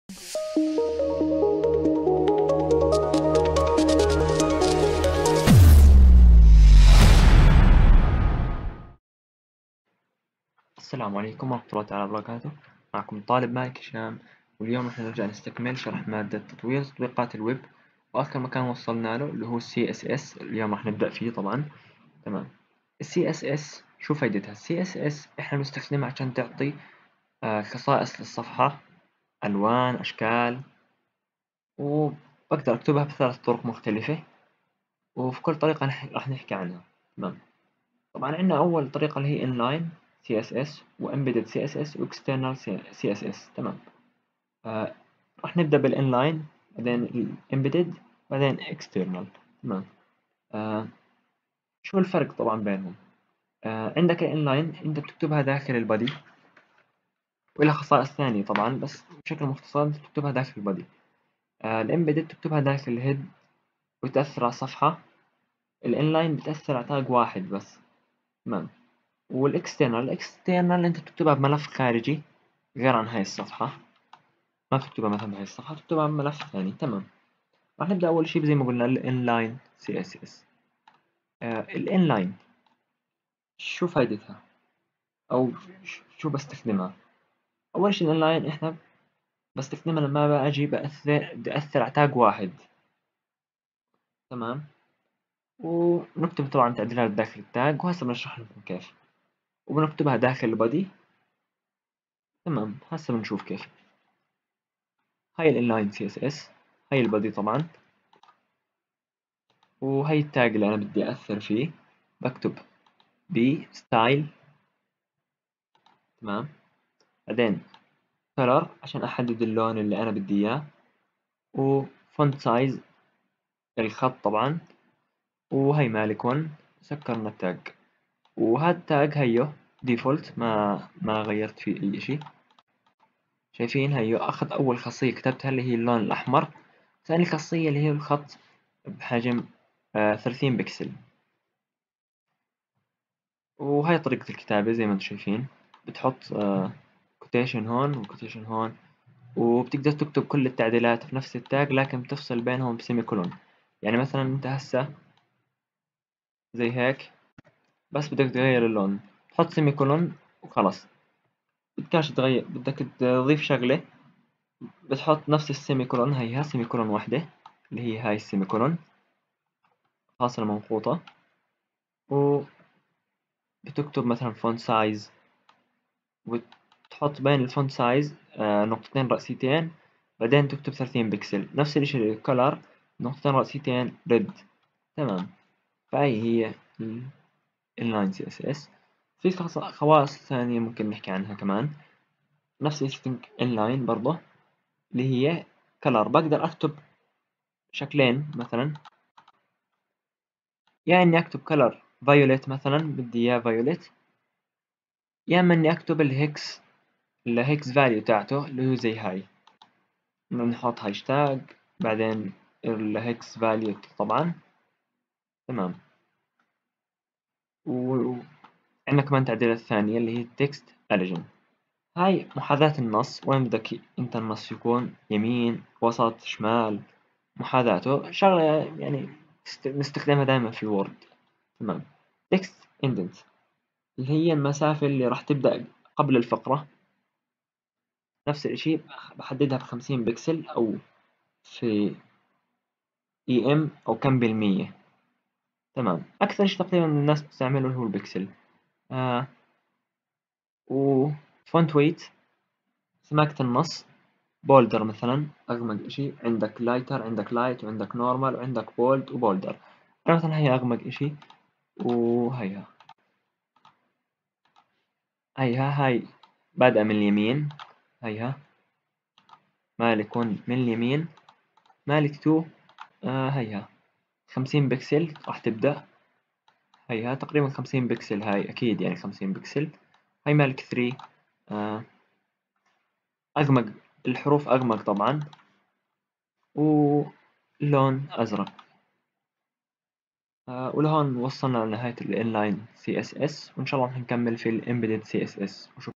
السلام عليكم ورحمة الله تعالى وبركاته. معكم الطالب مالك هشام، واليوم راح نرجع نستكمل شرح مادة تطوير تطبيقات الويب، وآخر مكان وصلنا له اللي هو ال CSS. اليوم راح نبدأ فيه طبعا. تمام. ال CSS شو فايدتها؟ ال CSS احنا بنستخدمها عشان تعطي خصائص للصفحة، ألوان، أشكال، وبقدر أكتبها بثلاث طرق مختلفة، وفي كل طريقة راح نحكي عنها. تمام. طبعا عندنا أول طريقة اللي هي inline CSS و embedded CSS و external CSS. تمام. راح نبدأ بالinline، بعدين embedded، بعدين external. تمام. آه شو الفرق طبعا بينهم؟ عندك الinline أنت بتكتبها داخل البادي، ولها خصائص ثانية طبعا، بس بشكل مختصر أنت بتكتبها داخل البادي. الembedded بتكتبها داخل الهيد وتأثر على الصفحة. الinline بتأثر على تاج واحد بس. تمام. الاكسترنال انت بتكتبها بملف خارجي غير عن هاي الصفحة، ما بتكتبها مثلا بهاي الصفحة، بتكتبها بملف ثاني. تمام. راح نبدأ أول شي زي ما قلنا الانلاين سي اس اس. الانلاين شو فايدتها أو شو بستخدمها؟ أول شي الانلاين احنا بستخدمها لما باجي بدي أثر على تاج واحد. تمام. ونكتب طبعا تعديلات داخل التاج، وهسه بنشرح لكم كيف. وبنكتبها داخل البودي. تمام. هسه بنشوف كيف. هاي الانلاين سي اس اس، هاي البودي طبعا، وهي التاج اللي أنا بدي أثر فيه. بكتب ستايل. تمام. بعدين color عشان أحدد اللون اللي أنا بدي إياه، وفونت سايز الخط طبعا، وهي مالكون. سكرنا التاج، وهذا التاج هيو ديفولت، ما غيرت فيه أي إشي. شايفين هيو أخذ أول خاصية كتبتها اللي هي اللون الأحمر، ثاني خاصية اللي هي الخط بحجم 30 بكسل. وهاي طريقة الكتابة زي ما انتم شايفين، بتحط كوتيشن هون وكوتيشن هون، وبتقدر تكتب كل التعديلات في نفس التاج، لكن بتفصل بينهم بسيمي كولون. يعني مثلا انت هسه زي هيك، بس بدك تغير اللون تحط سيمي كولون وخلاص. بدكش تغير، بدك تضيف شغلة، بتحط نفس السيمي كولون، هيها سيمي كولون واحدة اللي هي هاي السيمي كولون، فاصلة منقوطة، وبتكتب مثلا فونت سايز، وتحط بين الفونت سايز نقطتين رئيسيتين، بعدين تكتب 30 بكسل. نفس الشيء الكولر، نقطتين رئيسيتين ريد. تمام. فهي هي اللاين سي اس اس. في خواص ثانية ممكن نحكي عنها كمان. نفس الشيء inline برضه، اللي هي color. بقدر أكتب شكلين مثلا، يا إني أكتب color violet مثلا، بدي إياه violet، يا إما إني أكتب الهيكس فاليو تاعته اللي هو زي هاي. نحط هاشتاج، بعدين الهيكس فاليو طبعا. تمام. وعندنا كمان تعديلات ثانية اللي هي التكست أليجن. هاي محاذاة النص، وين بدك انت النص يكون، يمين، وسط، شمال. محاذاته شغلة يعني نستخدمها دائما في الوورد. تمام. تكست اندنت اللي هي المسافة اللي راح تبدأ قبل الفقرة. نفس الشيء بحددها ب50 بكسل، أو في ام أو كم بالمية. تمام. أكثر شيء تقريبا الناس بتستعمله هو البكسل. وفونت ويت، سماكة النص. بولدر مثلا أغمق إشي، عندك لايتر، عندك لايت، وعندك نورمال، وعندك بولد وبولدر. أنا مثلا هي أغمق إشي، وهيها هاي بادئة من اليمين. هيها مالك 1 من اليمين، مالك 2 هيها 50 بكسل راح تبدأ. هيها تقريبا 50 بكسل، هاي أكيد يعني 50 بكسل. هاي مالك 3 أغمق، الحروف أغمق طبعا، ولون أزرق. ولهون وصلنا لنهاية الانلاين CSS، وإن شاء الله نكمل في الامبيدد CSS.